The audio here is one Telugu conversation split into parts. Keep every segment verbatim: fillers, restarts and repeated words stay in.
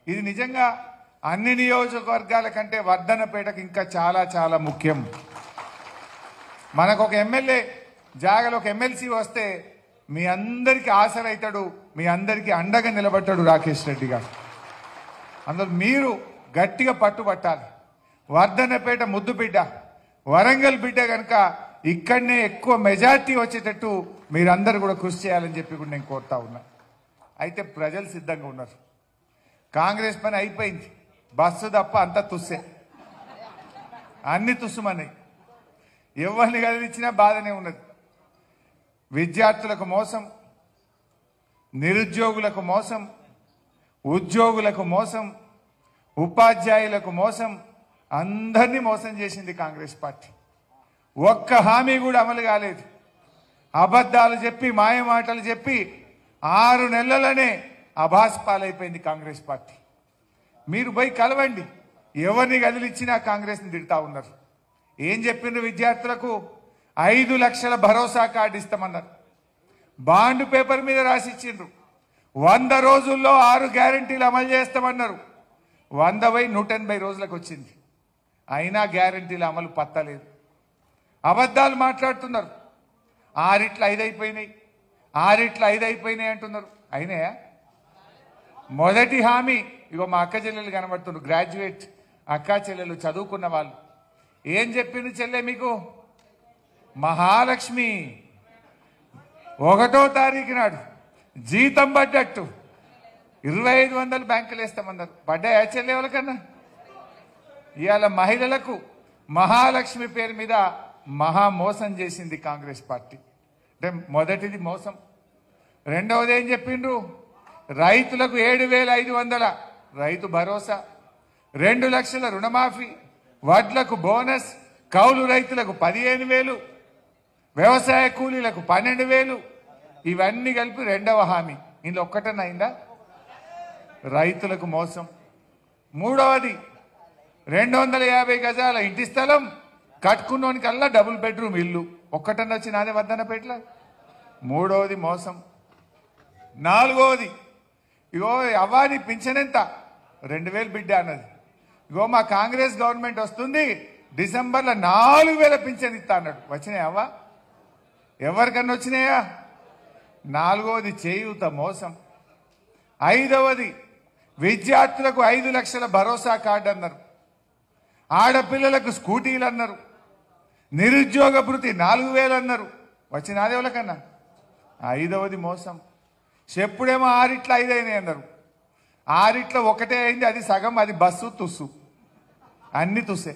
ఇది నిజంగా అన్ని నియోజకవర్గాల కంటే వర్ధన్నపేటకు ఇంకా చాలా చాలా ముఖ్యం. మనకు ఒక ఎమ్మెల్యే జాగలో ఒక ఎమ్మెల్సీ వస్తే మీ అందరికీ ఆసరైతాడు, మీ అందరికీ అండగా నిలబడ్డాడు రాకేష్ రెడ్డి గారు. అందులో మీరు గట్టిగా పట్టుబట్టాలి. వర్ధన్నపేట ముద్దు బిడ్డ, వరంగల్ బిడ్డ కనుక ఇక్కడనే ఎక్కువ మెజార్టీ వచ్చేటట్టు మీరందరూ కూడా కృషి చేయాలని చెప్పి కూడా నేను కోరుతా ఉన్నా. అయితే ప్రజలు సిద్ధంగా ఉన్నారు. కాంగ్రెస్ పని అయిపోయింది, బస్సు తప్ప అంతా తుస్సే, అన్ని తుస్సుమన్నాయి. ఎవరిని కదిలించినా బాధనే ఉన్నది. విద్యార్థులకు మోసం, నిరుద్యోగులకు మోసం, ఉద్యోగులకు మోసం, ఉపాధ్యాయులకు మోసం, అందరినీ మోసం చేసింది కాంగ్రెస్ పార్టీ. ఒక్క హామీ కూడా అమలు కాలేదు. అబద్ధాలు చెప్పి మాయ మాటలు చెప్పి ఆరు నెలలనే అభాస్పాలైపోయింది కాంగ్రెస్ పార్టీ. మీరు పోయి కలవండి, ఎవరిని కదిలిచ్చినా కాంగ్రెస్ని తిడతా ఉన్నారు. ఏం చెప్పిండ్రు విద్యార్థులకు? ఐదు లక్షల భరోసా కార్డు ఇస్తామన్నారు. బాండ్ పేపర్ మీద రాసిచ్చిండ్రు. వంద రోజుల్లో ఆరు గ్యారంటీలు అమలు చేస్తామన్నారు. వంద వై నూట ఎనభై రోజులకు వచ్చింది, అయినా గ్యారంటీలు అమలు పత్తలేదు. అబద్ధాలు మాట్లాడుతున్నారు. ఆరిట్ల ఐదు అయిపోయినాయి, ఆరిట్ల ఐదు అయిపోయినాయి అంటున్నారు. అయినాయా? మొదటి హామీ ఇగో మా అక్క చెల్లెలు కనబడుతున్నారు, గ్రాడ్యుయేట్ అక్క చెల్లెలు చదువుకున్న వాళ్ళు. ఏం చెప్పింది చెల్లె మీకు? మహాలక్ష్మి ఒకటో తారీఖు నాడు జీతం పడ్డట్టు ఇరవై ఐదు వందలు బ్యాంకులు వేస్తామన్నారు. పడ్డాయా చెల్లె ఎవరికన్నా? ఇవాళ మహిళలకు మహాలక్ష్మి పేరు మీద మహా మోసం చేసింది కాంగ్రెస్ పార్టీ. అంటే మొదటిది మోసం. రెండవది ఏం చెప్పిండ్రు? రైతులకు ఏడు వేల ఐదు వందల రైతు భరోసా, రెండు లక్షల రుణమాఫీ, వడ్లకు బోనస్, కౌలు రైతులకు పదిహేను వేలు, వ్యవసాయ కూలీలకు పన్నెండు వేలు. ఇవన్నీ కలిపి రెండవ హామీ. ఇందులో ఒక్కటన్నా అయిందా? రైతులకు మోసం. మూడవది రెండు వందల యాభై గజాల ఇంటి స్థలం కట్టుకున్నోనికల్లా డబుల్ బెడ్రూమ్ ఇల్లు. ఒక్కటన్నా వచ్చి నాదే వర్ధన్నపేటలో. మూడవది మోసం. నాలుగవది ఇగో అవ్వాని పింఛన్ ఎంత? రెండు వేలు బిడ్డ అన్నది. ఇగో మా కాంగ్రెస్ గవర్నమెంట్ వస్తుంది, డిసెంబర్లో నాలుగు వేల పింఛన్ ఇస్తా అన్నాడు. వచ్చినాయా అవ్వ? ఎవరికన్నా వచ్చినాయా? నాలుగవది చేయూత మోసం. ఐదవది విద్యార్థులకు ఐదు లక్షల భరోసా కార్డు అన్నారు. ఆడపిల్లలకు స్కూటీలు అన్నారు. నిరుద్యోగ భృతి నాలుగు వేలు అన్నారు. వచ్చినాది ఎవరికన్నా? ఐదవది మోసం. చెప్పుడేమో ఆరిట్ల ఐదైనాయి అన్నారు. ఆరిట్ల ఒకటే అయింది, అది సగం, అది బస్సు తుస్సు, అన్ని తుస్సే.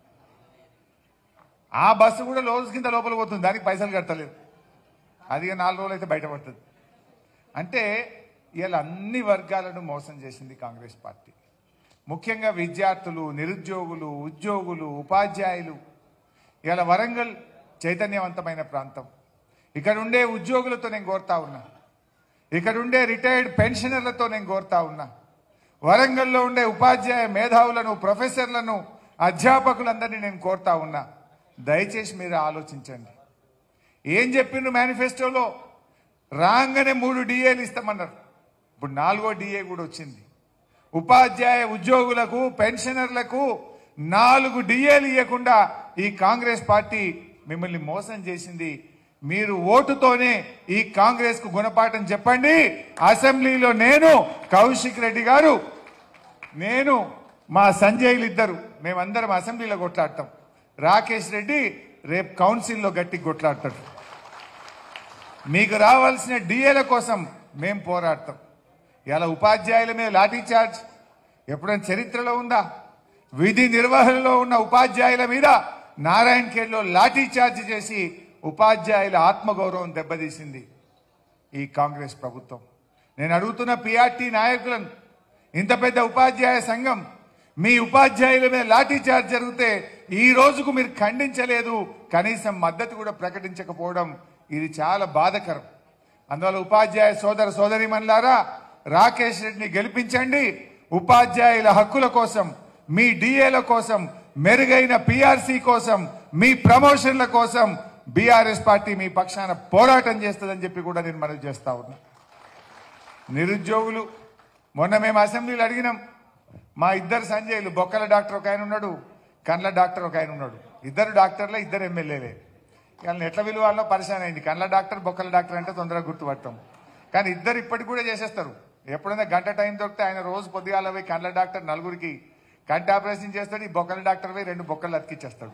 ఆ బస్సు కూడా రోజు కింద లోపల పోతుంది, దానికి పైసలు కట్టలేదు. అది నాలుగు రోజులు అయితే బయటపడుతుంది. అంటే ఇలా అన్ని వర్గాలను మోసం చేసింది కాంగ్రెస్ పార్టీ. ముఖ్యంగా విద్యార్థులు, నిరుద్యోగులు, ఉద్యోగులు, ఉపాధ్యాయులు. ఇలా వరంగల్ చైతన్యవంతమైన ప్రాంతం. ఇక్కడ ఉండే ఉద్యోగులతో నేను కోరుతా ఉన్నా, ఇక్కడ ఉండే రిటైర్డ్ పెన్షనర్లతో నేను కోరుతా ఉన్నా, వరంగల్లో ఉండే ఉపాధ్యాయ మేధావులను, ప్రొఫెసర్లను, అధ్యాపకులందరినీ నేను కోరుతా ఉన్నా, దయచేసి మీరు ఆలోచించండి. ఏం చెప్పిండ్రు మేనిఫెస్టోలో? రాగానే మూడు డిఏలు ఇస్తామన్నారు. ఇప్పుడు నాలుగో డిఏ కూడా వచ్చింది. ఉపాధ్యాయ ఉద్యోగులకు, పెన్షనర్లకు నాలుగు డిఏలు ఇవ్వకుండా ఈ కాంగ్రెస్ పార్టీ మిమ్మల్ని మోసం చేసింది. మీరు ఓటుతోనే ఈ కాంగ్రెస్ కు గుణపాఠం చెప్పండి. అసెంబ్లీలో నేను, కౌశిక్ రెడ్డి గారు, నేను, మా సంజయ్లు ఇద్దరు, మేమందరం అసెంబ్లీలో కొట్లాడతాం. రాకేష్ రెడ్డి రేపు కౌన్సిల్లో గట్టి కొట్లాడతాడు. మీకు రావాల్సిన డిఏల కోసం మేము పోరాడతాం. ఇలా ఉపాధ్యాయుల మీద లాఠీ చార్జ్ ఎప్పుడైనా చరిత్రలో ఉందా? విధి నిర్వహణలో ఉన్న ఉపాధ్యాయుల మీద నారాయణ ఖేడ్లో లాఠీ చార్జ్ చేసి ఉపాధ్యాయుల ఆత్మగౌరవం దెబ్బతీసింది ఈ కాంగ్రెస్ ప్రభుత్వం. నేను అడుగుతున్న పిఆర్టీ నాయకులను, ఇంత పెద్ద ఉపాధ్యాయ సంఘం మీ ఉపాధ్యాయుల మీద లాఠీ చార్జ్ జరిగితే ఈ రోజుకు మీరు ఖండించలేదు, కనీసం మద్దతు కూడా ప్రకటించకపోవడం ఇది చాలా బాధకరం. అందువల్ల ఉపాధ్యాయ సోదర సోదరీమణులారా, రాకేష్ రెడ్డిని గెలిపించండి. ఉపాధ్యాయుల హక్కుల కోసం, మీ డిఏల కోసం, మెరుగైన పిఆర్సీ కోసం, మీ ప్రమోషన్ల కోసం బీఆర్ఎస్ పార్టీ మీ పక్షాన పోరాటం చేస్తుందని చెప్పి కూడా నేను మనవి చేస్తా ఉన్నా. నిరుద్యోగులు, మొన్న మేము అసెంబ్లీలో అడిగినాం, మా ఇద్దరు సంజయ్లు, బొక్కల డాక్టర్ ఒక ఆయన ఉన్నాడు, కండ్ల డాక్టర్ ఒక ఆయన ఉన్నాడు. ఇద్దరు డాక్టర్లే, ఇద్దరు ఎమ్మెల్యేలే. వాళ్ళని ఎట్లా విలువాలో పరిశాన్ అయింది. కండ్ల డాక్టర్, బొక్కల డాక్టర్ అంటే తొందరగా గుర్తుపడతాం. కానీ ఇద్దరు ఇప్పటికి కూడా చేసేస్తారు. ఎప్పుడైనా గంట టైం దొరికితే ఆయన రోజు పొద్దుగాల పోయి కండ్ల డాక్టర్ నలుగురికి కంటి ఆపరేషన్ చేస్తాడు, ఈ బొక్కల డాక్టర్ పోయి రెండు బొక్కలు అతికిచ్చేస్తాడు.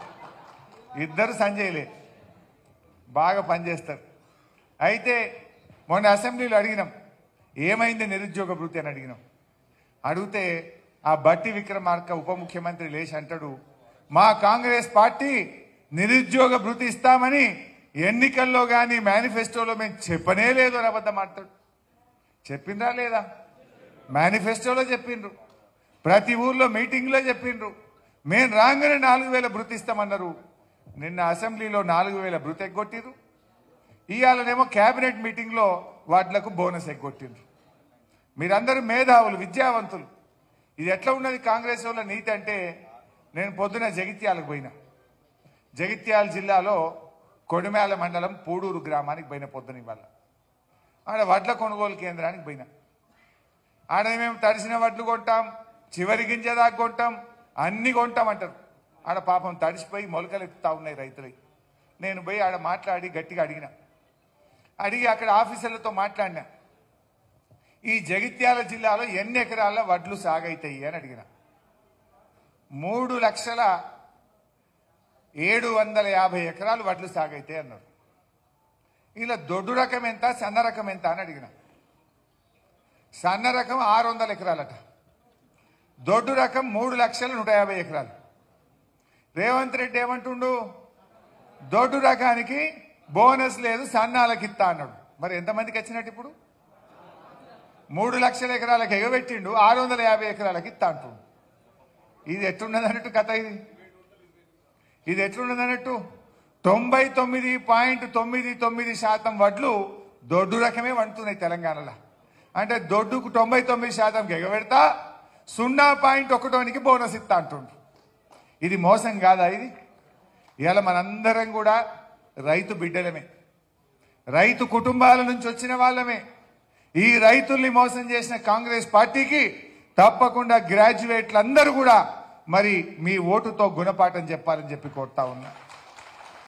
ఇద్దరు సంజయ్లే, బాగా పనిచేస్తారు. అయితే మొన్న అసెంబ్లీలో అడిగినాం, ఏమైంది నిరుద్యోగ భృతి అని అడిగినాం. అడిగితే ఆ బట్టి విక్రమార్క ఉప ముఖ్యమంత్రి లేచి అంటాడు, మా కాంగ్రెస్ పార్టీ నిరుద్యోగ భృతి ఇస్తామని ఎన్నికల్లో కానీ మేనిఫెస్టోలో మేము చెప్పనే లేదు అని అబద్ధం మాట్లాడు. చెప్పిండ్రా లేదా? మేనిఫెస్టోలో చెప్పిండ్రు, ప్రతి ఊర్లో మీటింగ్లో చెప్పిండ్రు. మేము రాగానే నాలుగు వేల భృతి ఇస్తామన్నారు. నిన్న అసెంబ్లీలో నాలుగు వేల భృతి ఎగ్గొట్టిరు. ఇవాళనేమో కేబినెట్ మీటింగ్లో వాటిలకు బోనస్ ఎగ్గొట్టిండ్రు. మీరందరూ మేధావులు, విద్యావంతులు. ఇది ఎట్లా ఉన్నది కాంగ్రెస్ వాళ్ళ నీతి అంటే, నేను పొద్దున జగిత్యాలకు పోయినా. జగిత్యాల జిల్లాలో కొడిమేల మండలం పూడూరు గ్రామానికి పోయిన పొద్దున ఇవాళ. ఆడ వడ్ల కొనుగోలు కేంద్రానికి పోయినా. ఆడ మేము తడిసిన వడ్లు కొంటాం, చివరి గింజ దాకా కొంటాం, అన్ని కొంటామంటారు. ఆడ పాపం తడిసిపోయి మొలకలు ఎత్తుతా ఉన్నాయి రైతులకి. నేను పోయి ఆడ మాట్లాడి గట్టిగా అడిగిన. అడిగి అక్కడ ఆఫీసర్లతో మాట్లాడినా, ఈ జగిత్యాల జిల్లాలో ఎన్ని ఎకరాల వడ్లు సాగైతాయి అని అడిగిన. మూడు లక్షల ఏడు వందల యాభై ఎకరాలు వడ్లు సాగైతాయి అన్నారు. ఇలా దొడ్డు రకం ఎంత, సన్న రకం ఎంత అని అడిగిన. సన్న రకం ఆరు వందల ఎకరాలట, దొడ్డు రకం మూడు లక్షల నూట యాభై ఎకరాలు. రేవంత్ రెడ్డి ఏమంటుండు, దొడ్డు రకానికి బోనస్ లేదు, సన్నాలకి ఇస్తా అన్నాడు. మరి ఎంతమందికి వచ్చినట్టు ఇప్పుడు? మూడు లక్షల ఎకరాలకు ఎగబెట్టిండు, ఆరు వందల యాభై ఎకరాలకి ఇస్తా అంటుండు. ఇది ఎట్లున్నది అన్నట్టు కథ. ఇది ఇది ఎట్లున్నది అన్నట్టు, తొంభై తొమ్మిది పాయింట్ తొమ్మిది తొమ్మిది శాతం వడ్లు దొడ్డు రకమే వండుతున్నాయి తెలంగాణలో. అంటే దొడ్డుకు తొంభై తొమ్మిది శాతం ఎగబెడతా, సున్నా పాయింట్ ఒకటోనికి బోనస్ ఇస్తా అంటుండు. ఇది మోసం కాదా? ఇది ఇవాళ మనందరం కూడా రైతు బిడ్డలమే, రైతు కుటుంబాల నుంచి వచ్చిన వాళ్ళమే. ఈ రైతుల్ని మోసం చేసిన కాంగ్రెస్ పార్టీకి తప్పకుండా గ్రాడ్యుయేట్లు అందరూ కూడా మరి మీ ఓటుతో గుణపాఠం చెప్పాలని చెప్పి కోరుతా ఉన్నా.